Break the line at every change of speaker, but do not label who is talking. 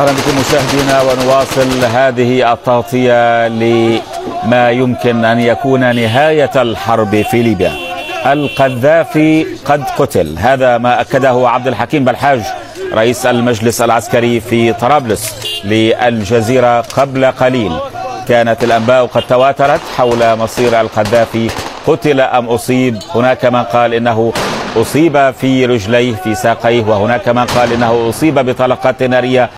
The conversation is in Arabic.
اهلا بكم مشاهدينا، ونواصل هذه التغطية لما يمكن ان يكون نهاية الحرب في ليبيا. القذافي قد قتل، هذا ما اكده عبد الحكيم بلحاج رئيس المجلس العسكري في طرابلس للجزيرة قبل قليل. كانت الانباء قد تواترت حول مصير القذافي، قتل ام اصيب. هناك من قال انه أصيب في رجليه في ساقيه، وهناك من قال إنه أصيب بطلقات نارية